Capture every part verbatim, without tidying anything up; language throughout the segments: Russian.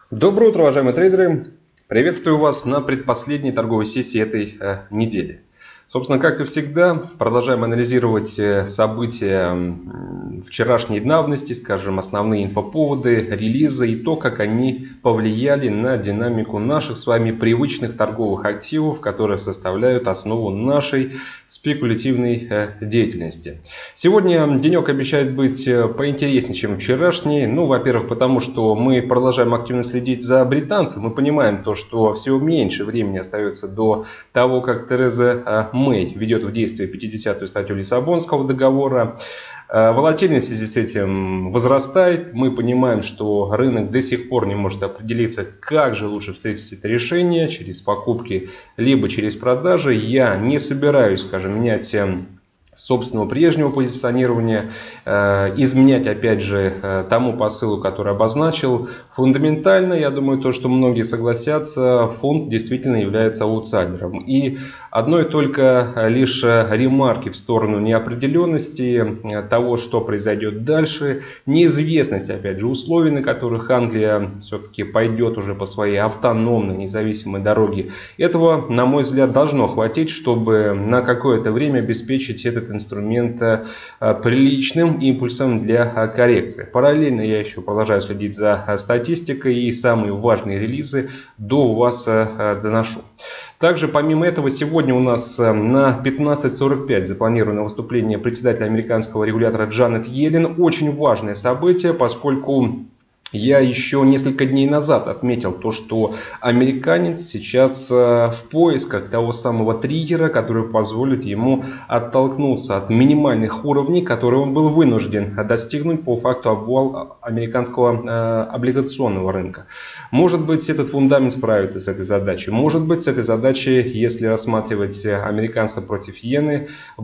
Доброе утро, уважаемые трейдеры! Приветствую вас на предпоследней торговой сессии этой э, недели. Собственно, как и всегда, продолжаем анализировать события вчерашней давности, скажем, основные инфоповоды, релизы и то, как они повлияли на динамику наших с вами привычных торговых активов, которые составляют основу нашей спекулятивной деятельности. Сегодня денек обещает быть поинтереснее, чем вчерашний. Ну, во-первых, потому что мы продолжаем активно следить за британцем. Мы понимаем то, что все меньше времени остается до того, как Тереза Мэй ведет в действие пятидесятую статью Лиссабонского договора. Волатильность в связи с этим возрастает. Мы понимаем, что рынок до сих пор не может определиться, как же лучше встретить это решение, через покупки либо через продажи. Я не собираюсь, скажем, менять собственного прежнего позиционирования, э, изменять, опять же, э, тому посылу, который обозначил. Фундаментально, я думаю, то, что многие согласятся, фонд действительно является аутсайдером. И одной только лишь ремарки в сторону неопределенности того, что произойдет дальше, неизвестность, опять же, условий, на которых Англия все-таки пойдет уже по своей автономной независимой дороге. Этого, на мой взгляд, должно хватить, чтобы на какое-то время обеспечить этот инструмент приличным импульсом для коррекции. Параллельно я еще продолжаю следить за статистикой и самые важные релизы до вас доношу. Также, помимо этого, сегодня у нас на пятнадцать сорок пять запланировано выступление председателя американского регулятора Джанет Йеллен. Очень важное событие, поскольку я еще несколько дней назад отметил то, что американец сейчас в поисках того самого триггера, который позволит ему оттолкнуться от минимальных уровней, которые он был вынужден достигнуть по факту обвала американского облигационного рынка. Может быть, этот фундамент справится с этой задачей. Может быть, с этой задачей, если рассматривать американца против иены,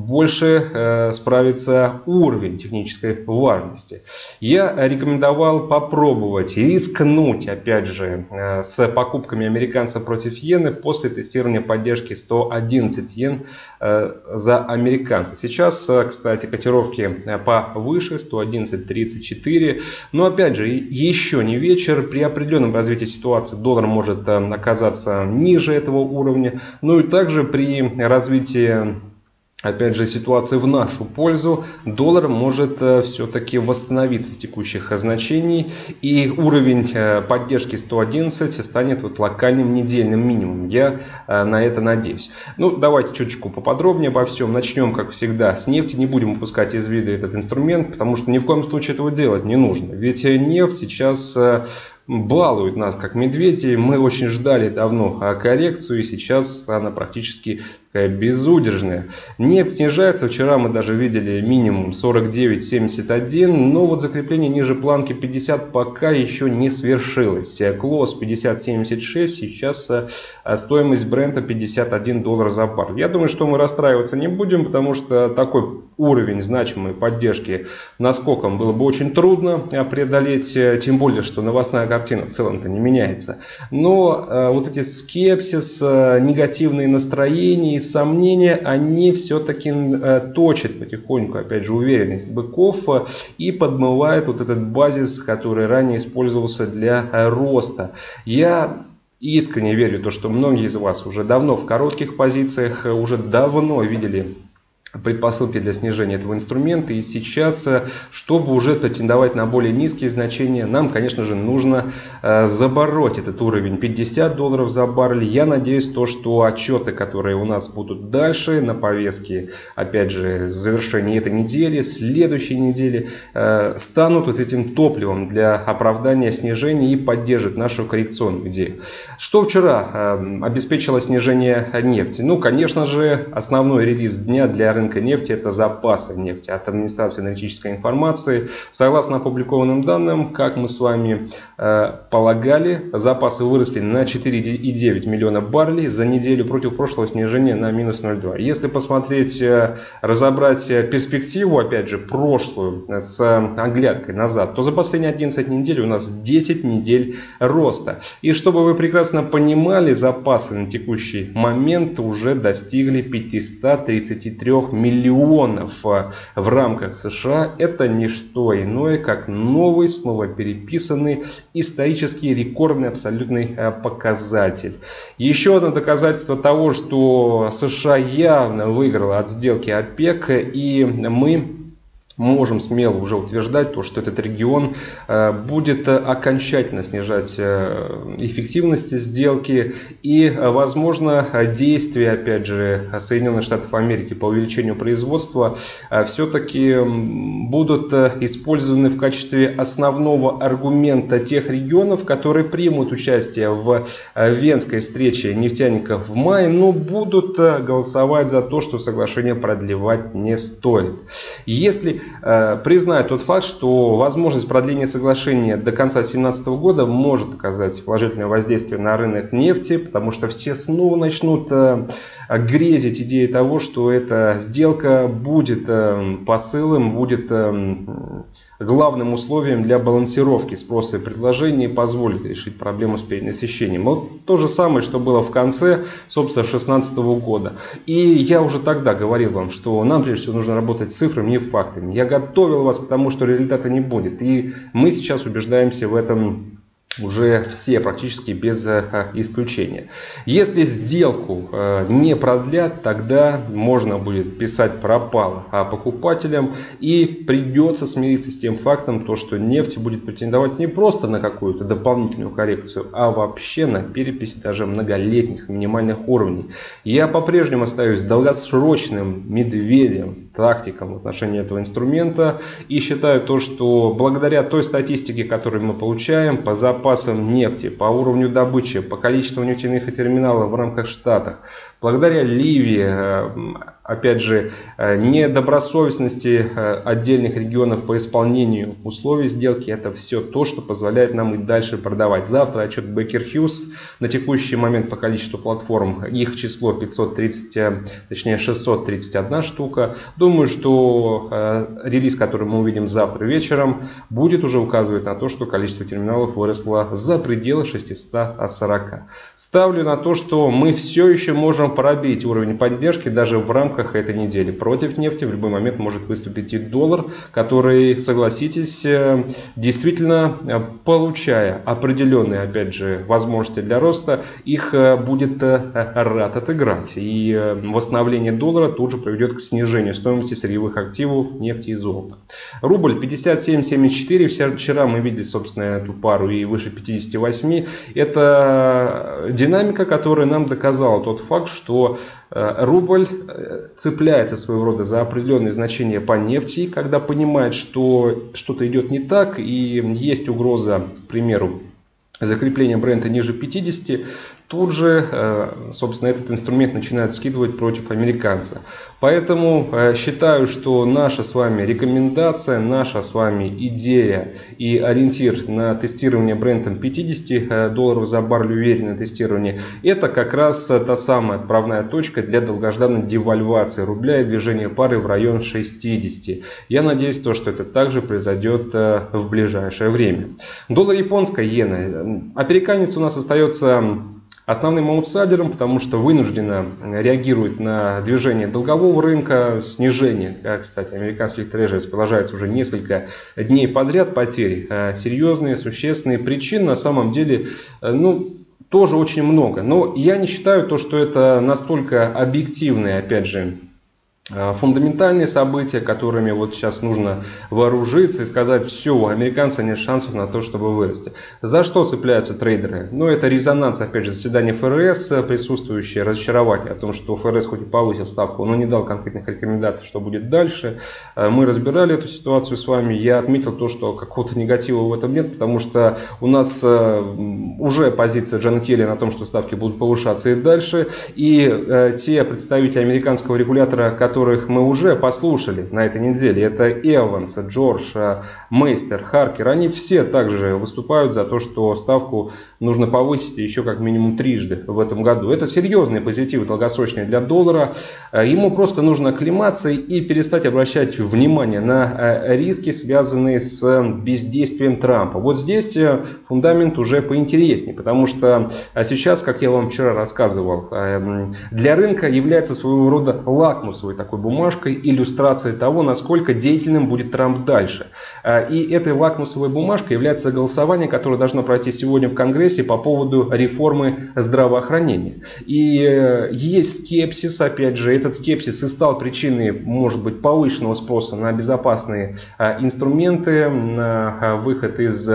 больше справится уровень технической важности. Я рекомендовал попробовать и рискнуть, опять же, с покупками американца против иены после тестирования поддержки сто одиннадцать йен за американца. Сейчас, кстати, котировки повыше, сто одиннадцать тридцать четыре. Но, опять же, еще не вечер. При определенном развитии ситуации доллар может оказаться ниже этого уровня. Ну и также при развитии, опять же, ситуация в нашу пользу, доллар может все-таки восстановиться с текущих значений, и уровень поддержки сто одиннадцать станет вот локальным недельным минимумом. Я на это надеюсь. Ну, давайте чуточку поподробнее обо всем. Начнем, как всегда, с нефти. Не будем упускать из виду этот инструмент, потому что ни в коем случае этого делать не нужно. Ведь нефть сейчас балует нас как медведи. Мы очень ждали давно коррекцию, и сейчас она практически такая безудержная. Нефть снижается. Вчера мы даже видели минимум сорок девять семьдесят один, но вот закрепление ниже планки пятьдесят пока еще не свершилось. Клосс пятьдесят семьдесят шесть, сейчас стоимость брента пятьдесят один доллар за баррель. Я думаю, что мы расстраиваться не будем, потому что такой уровень значимой поддержки наскоком было бы очень трудно преодолеть, тем более, что новостная картина в целом-то не меняется. Но э, вот эти скепсис, э, негативные настроения и сомнения, они все-таки э, точат потихоньку, опять же, уверенность быков э, и подмывает вот этот базис, который ранее использовался для э, роста. Я искренне верю в то, что многие из вас уже давно в коротких позициях, э, уже давно видели предпосылки для снижения этого инструмента. И сейчас, чтобы уже претендовать на более низкие значения, нам, конечно же, нужно э, забороть этот уровень пятьдесят долларов за баррель. Я надеюсь, то, что отчеты, которые у нас будут дальше на повестке, опять же, завершения этой недели, следующей недели, э, станут вот этим топливом для оправдания снижения и поддержат нашу коррекционную идею. Что вчера э, обеспечило снижение нефти? Ну, конечно же, основной релиз дня для рынка нефти — это запасы нефти от администрации аналитической информации. Согласно опубликованным данным, как мы с вами э, полагали, запасы выросли на четыре и девять миллиона баррелей за неделю против прошлого снижения на минус ноль целых два. Если посмотреть, э, разобрать перспективу, опять же, прошлую с оглядкой назад, то за последние одиннадцать недель у нас десять недель роста. И чтобы вы прекрасно понимали, запасы на текущий момент уже достигли пятисот тридцати трёх трёх миллионов в рамках США – это не что иное, как новый, снова переписанный, исторический рекордный абсолютный показатель. Еще одно доказательство того, что США явно выиграла от сделки ОПЕК, и мы можем смело уже утверждать, то, что этот регион будет окончательно снижать эффективность сделки, и, возможно, действия, опять же, Соединенных Штатов Америки по увеличению производства все-таки будут использованы в качестве основного аргумента тех регионов, которые примут участие в Венской встрече нефтяников в мае, но будут голосовать за то, что соглашение продлевать не стоит. Если признает тот факт, что возможность продления соглашения до конца две тысячи семнадцатого года может оказать положительное воздействие на рынок нефти, потому что все снова начнут грезить идеей того, что эта сделка будет посылом, будет главным условием для балансировки спроса и предложения и позволит решить проблему с перенасыщением. Вот то же самое, что было в конце, собственно, две тысячи шестнадцатого года. И я уже тогда говорил вам, что нам прежде всего нужно работать с цифрами, не фактами. Я готовил вас к тому, что результата не будет. И мы сейчас убеждаемся в этом уже все практически без исключения. Если сделку не продлят, тогда можно будет писать пропало покупателям, и придется смириться с тем фактом, то, что нефть будет претендовать не просто на какую-то дополнительную коррекцию, а вообще на перепись даже многолетних минимальных уровней. Я по-прежнему остаюсь долгосрочным медведем, тактиком в отношении этого инструмента, и считаю то, что благодаря той статистике, которую мы получаем по запасам нефти, по уровню добычи, по количеству нефтяных терминалов в рамках Штатов, благодаря Ливии, опять же, недобросовестности отдельных регионов по исполнению условий сделки, это все то, что позволяет нам и дальше продавать. Завтра отчет Baker Hughes на текущий момент по количеству платформ, их число пятьсот тридцать, точнее шестьсот тридцать одна штука. Думаю, что релиз, который мы увидим завтра вечером, будет уже указывать на то, что количество терминалов выросло за пределы шестисот сорока. Ставлю на то, что мы все еще можем пробить уровень поддержки даже в рамках этой недели. Против нефти в любой момент может выступить и доллар, который, согласитесь, действительно, получая определенные, опять же, возможности для роста, их будет рад отыграть. И восстановление доллара тут же приведет к снижению стоимости сырьевых активов нефти и золота. Рубль пятьдесят семь семьдесят четыре. Вчера мы видели, собственно, эту пару и выше пятидесяти восьми. Это динамика, которая нам доказала тот факт, что рубль цепляется своего рода за определенные значения по нефти, когда понимает, что что-то идет не так и есть угроза, к примеру, закрепления бренда ниже пятидесяти, тут же, собственно, этот инструмент начинают скидывать против американца. Поэтому считаю, что наша с вами рекомендация, наша с вами идея и ориентир на тестирование брендом пятидесяти долларов за баррель, уверенное тестирование, это как раз та самая отправная точка для долгожданной девальвации рубля и движения пары в район шестидесяти. Я надеюсь, то, что это также произойдет в ближайшее время. Доллар японская иена. Американец у нас остается основным аутсайдером, потому что вынужденно реагирует на движение долгового рынка, снижение, кстати, американских трежерис продолжается уже несколько дней подряд, потери серьезные, существенные, причин на самом деле, ну, тоже очень много. Но я не считаю то, что это настолько объективные, опять же, фундаментальные события, которыми вот сейчас нужно вооружиться и сказать: все, у американцев нет шансов на то, чтобы вырасти. За что цепляются трейдеры? Ну, это резонанс, опять же, заседания ФРС, присутствующее разочарование о том, что ФРС хоть и повысил ставку, но не дал конкретных рекомендаций, что будет дальше. Мы разбирали эту ситуацию с вами. Я отметил то, что какого-то негатива в этом нет, потому что у нас уже позиция Джанет Йеллен о том, что ставки будут повышаться и дальше. И те представители американского регулятора, которые которых мы уже послушали на этой неделе, это Эванс, Джордж, Мейстер, Харкер, они все также выступают за то, что ставку нужно повысить еще как минимум трижды в этом году. Это серьезные позитивы долгосрочные для доллара. Ему просто нужно оклематься и перестать обращать внимание на риски, связанные с бездействием Трампа. Вот здесь фундамент уже поинтереснее, потому что сейчас, как я вам вчера рассказывал, для рынка является своего рода лакмусовой такой такой бумажкой, иллюстрацией того, насколько деятельным будет Трамп дальше. И этой лакмусовой бумажкой является голосование, которое должно пройти сегодня в Конгрессе по поводу реформы здравоохранения. И есть скепсис, опять же, этот скепсис и стал причиной, может быть, повышенного спроса на безопасные инструменты, на выход из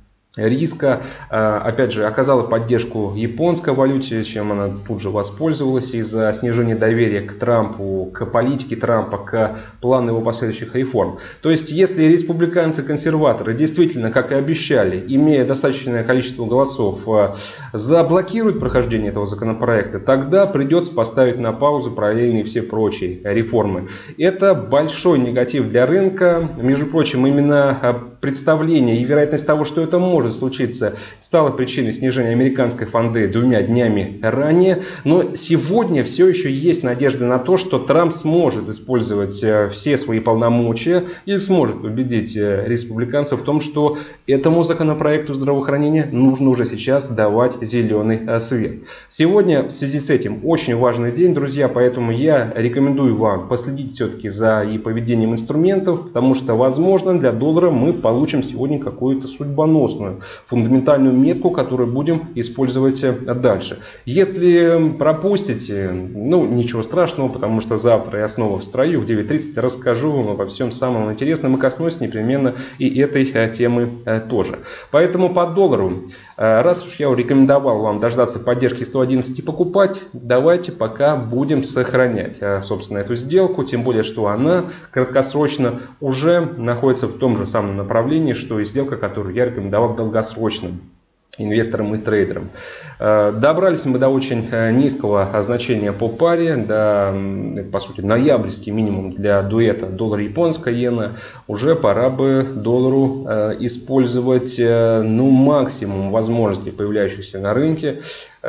риска. Опять же, оказала поддержку японской валюте, чем она тут же воспользовалась из-за снижения доверия к Трампу, к политике Трампа, к плану его последующих реформ. То есть, если республиканцы-консерваторы действительно, как и обещали, имея достаточное количество голосов, заблокируют прохождение этого законопроекта, тогда придется поставить на паузу параллельные все прочие реформы. Это большой негатив для рынка. Между прочим, именно представление и вероятность того, что это может случиться, стала причиной снижения американской фонды двумя днями ранее. Но сегодня все еще есть надежда на то, что Трамп сможет использовать все свои полномочия и сможет убедить республиканцев в том, что этому законопроекту здравоохранения нужно уже сейчас давать зеленый свет. Сегодня в связи с этим очень важный день, друзья, поэтому я рекомендую вам последить все-таки за и поведением инструментов, потому что, возможно, для доллара мы получим сегодня какую-то судьбоносную фундаментальную метку, которую будем использовать дальше. Если пропустите, ну ничего страшного, потому что завтра я снова в строю в девять тридцать расскажу вам обо всем самом интересном и коснусь непременно и этой темы тоже. Поэтому по доллару, раз уж я рекомендовал вам дождаться поддержки сто одиннадцать и покупать, давайте пока будем сохранять, собственно, эту сделку, тем более, что она краткосрочно уже находится в том же самом направлении, что и сделка, которую я рекомендовал долгосрочным инвесторам и трейдерам. Добрались мы до очень низкого значения по паре, до, по сути, ноябрьский минимум для дуэта доллар-японская иена. Уже пора бы доллару использовать ну, максимум возможностей, появляющихся на рынке,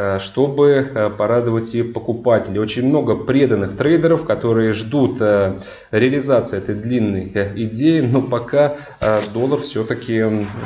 чтобы порадовать и покупателей. Очень много преданных трейдеров, которые ждут реализации этой длинной идеи, но пока доллар все-таки,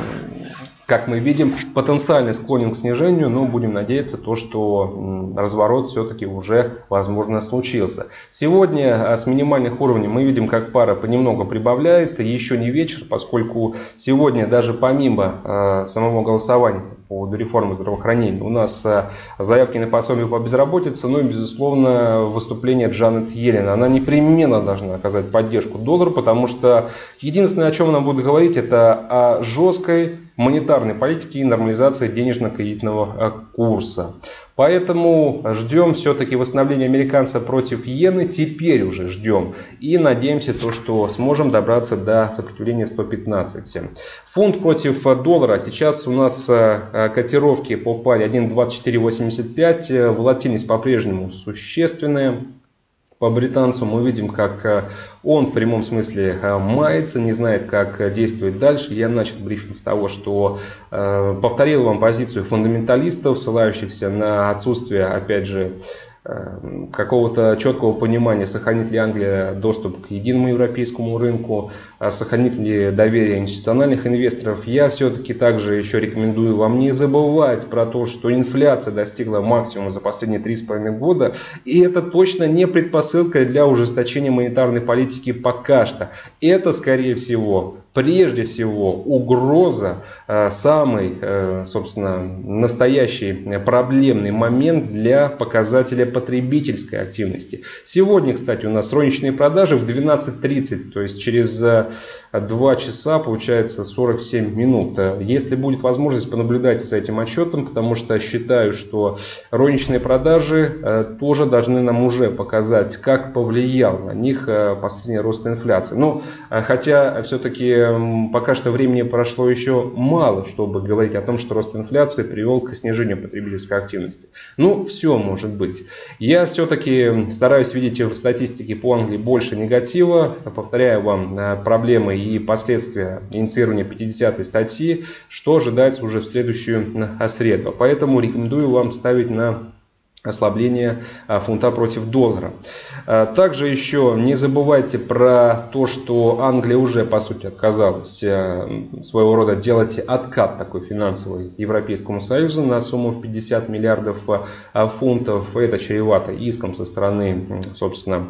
как мы видим, потенциально склонен к снижению, но будем надеяться, то, что разворот все-таки уже, возможно, случился. Сегодня с минимальных уровней мы видим, как пара понемногу прибавляет. Еще не вечер, поскольку сегодня даже помимо самого голосования по поводу реформы здравоохранения у нас заявки на пособие по безработице, ну и, безусловно, выступление Джанет Йеллен. Она непременно должна оказать поддержку доллару, потому что единственное, о чем она будет говорить, это о жесткой монетарной политики и нормализации денежно-кредитного курса. Поэтому ждем все-таки восстановления американца против иены, теперь уже ждем. И надеемся, то, что сможем добраться до сопротивления сто пятнадцать. Фунт против доллара. Сейчас у нас котировки по паре один двадцать четыре восемьдесят пять. Волатильность по-прежнему существенная. По британцу мы видим, как он в прямом смысле мается, не знает, как действовать дальше. Я начал брифинг с того, что э, повторил вам позицию фундаменталистов, ссылающихся на отсутствие, опять же, какого-то четкого понимания, сохранит ли Англия доступ к единому европейскому рынку, сохранит ли доверие институциональных инвесторов. Я все-таки также еще рекомендую вам не забывать про то, что инфляция достигла максимума за последние три с половиной года. И это точно не предпосылка для ужесточения монетарной политики пока что. Это, скорее всего, прежде всего угроза, самый, собственно, настоящий проблемный момент для показателя потребительской активности. Сегодня, кстати, у нас розничные продажи в двенадцать тридцать, то есть через два часа, получается сорок семь минут. Если будет возможность, понаблюдайте за этим отчетом, потому что считаю, что розничные продажи тоже должны нам уже показать, как повлиял на них последний рост инфляции. Ну, хотя все-таки пока что времени прошло еще мало, чтобы говорить о том, что рост инфляции привел к снижению потребительской активности. Ну, все может быть. Я все-таки стараюсь видеть в статистике по Англии больше негатива. Повторяю вам проблемы и последствия инициирования пятидесятой статьи, что ожидается уже в следующую среду. Поэтому рекомендую вам ставить на ослабление фунта против доллара. Также еще не забывайте про то, что Англия уже по сути отказалась своего рода делать откат такой финансовый Европейскому Союзу на сумму в пятьдесят миллиардов фунтов. Это чревато иском со стороны, собственно,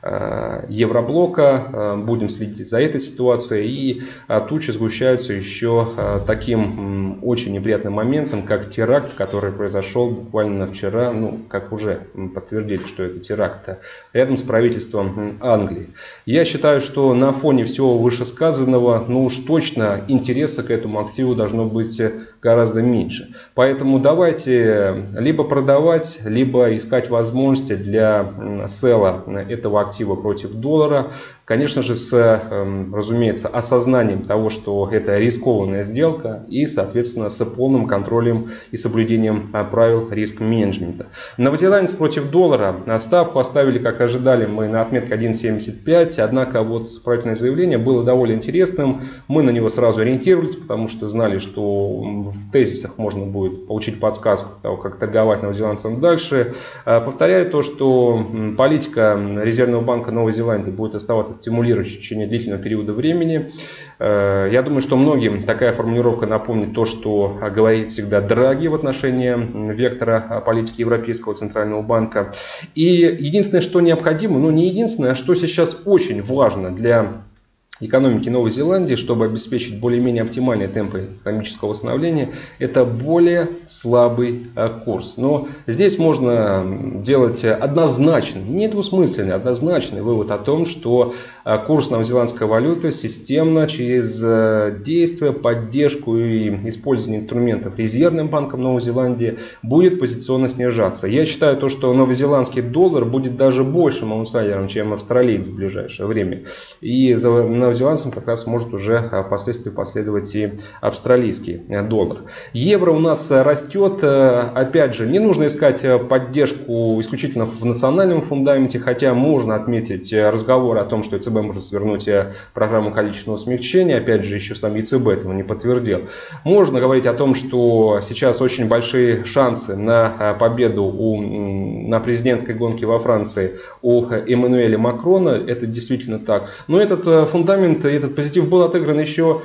Евроблока. Будем следить за этой ситуацией. И тучи сгущаются еще таким очень неприятным моментом, как теракт, который произошел буквально вчера, ну, как уже подтвердили, что это теракт, рядом с правительством Англии. Я считаю, что на фоне всего вышесказанного, ну уж точно интереса к этому активу должно быть гораздо меньше. Поэтому давайте либо продавать, либо искать возможности для села этого актива против доллара. Конечно же, с, разумеется, осознанием того, что это рискованная сделка и, соответственно, с полным контролем и соблюдением правил риск-менеджмента. Новозеландец против доллара. Ставку оставили, как ожидали, мы на отметке один семьдесят пять. Однако вот справительное заявление было довольно интересным. Мы на него сразу ориентировались, потому что знали, что в тезисах можно будет получить подсказку того, как торговать новозеландцам дальше. Повторяю то, что политика Резервного банка Новой Зеландии будет оставаться стимулирующей в течение длительного периода времени. Я думаю, что многим такая формулировка напомнит то, что говорит всегда Драги в отношении вектора политики Европейского центрального банка. И единственное, что необходимо, ну не единственное, а что сейчас очень важно для экономики Новой Зеландии, чтобы обеспечить более-менее оптимальные темпы экономического восстановления, это более слабый курс. Но здесь можно делать однозначный, недвусмысленный, однозначный вывод о том, что курс новозеландской валюты системно через действия, поддержку и использование инструментов Резервным банком Новой Зеландии будет позиционно снижаться. Я считаю, то, что новозеландский доллар будет даже большим аутсайдером, чем австралиец в ближайшее время. И за новозеландцам как раз может уже впоследствии последовать и австралийский доллар. Евро у нас растет. Опять же, не нужно искать поддержку исключительно в национальном фундаменте, хотя можно отметить разговор о том, что ЕЦБ может свернуть программу количественного смягчения. Опять же, еще сам ЕЦБ этого не подтвердил. Можно говорить о том, что сейчас очень большие шансы на победу у, на президентской гонке во Франции у Эммануэля Макрона. Это действительно так. Но этот фундамент, этот позитив был отыгран еще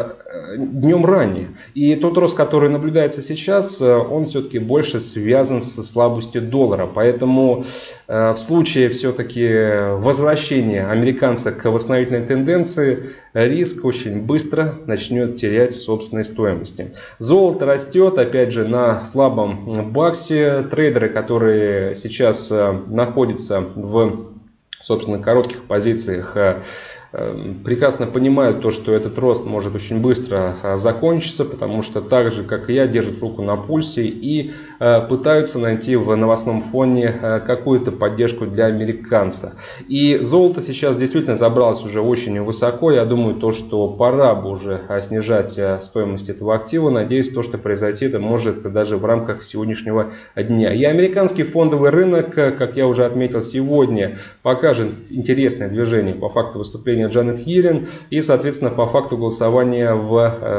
днем ранее. И тот рост, который наблюдается сейчас, он все-таки больше связан со слабостью доллара. Поэтому в случае все-таки возвращения американца к восстановительной тенденции, риск очень быстро начнет терять в собственной стоимости. Золото растет, опять же, на слабом баксе. Трейдеры, которые сейчас находятся в, собственно, коротких позициях, прекрасно понимают то, что этот рост может очень быстро закончиться, потому что так же, как и я, держат руку на пульсе и пытаются найти в новостном фоне какую-то поддержку для американца. И золото сейчас действительно забралось уже очень высоко. Я думаю, то, что пора бы уже снижать стоимость этого актива. Надеюсь, то, что произойти, это может даже в рамках сегодняшнего дня. И американский фондовый рынок, как я уже отметил, сегодня покажет интересное движение по факту выступления Джанет Йеллен и, соответственно, по факту голосования в,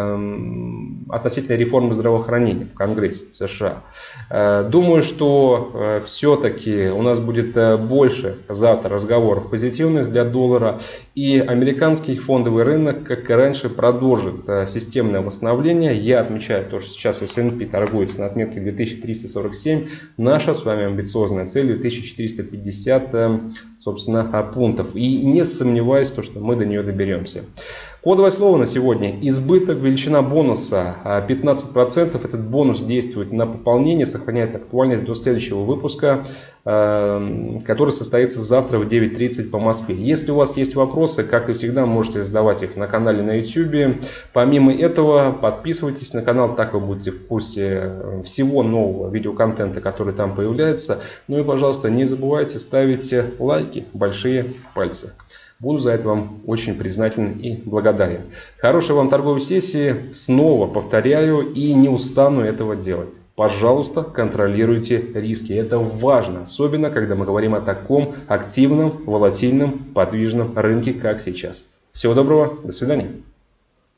э, относительно реформы здравоохранения в Конгрессе США. Э, думаю, что э, все-таки у нас будет э, больше завтра разговоров позитивных для доллара, и американский фондовый рынок, как и раньше, продолжит э, системное восстановление. Я отмечаю то, что сейчас эс энд пи торгуется на отметке две тысячи триста сорок семь. Наша с вами амбициозная цель две тысячи четыреста пятьдесят э, собственно, пунктов. И не сомневаюсь, то, что мы до нее доберемся. Кодовое слово на сегодня: избыток, величина бонуса пятнадцать процентов. Этот бонус действует на пополнение, сохраняет актуальность до следующего выпуска, который состоится завтра в девять тридцать по Москве. Если у вас есть вопросы, как и всегда, можете задавать их на канале на YouTube. Помимо этого, подписывайтесь на канал, так вы будете в курсе всего нового видеоконтента, который там появляется. Ну и, пожалуйста, не забывайте ставить лайки, большие пальцы. Буду за это вам очень признателен и благодарен. Хорошей вам торговой сессии. Снова повторяю и не устану этого делать. Пожалуйста, контролируйте риски. Это важно, особенно когда мы говорим о таком активном, волатильном, подвижном рынке, как сейчас. Всего доброго, до свидания.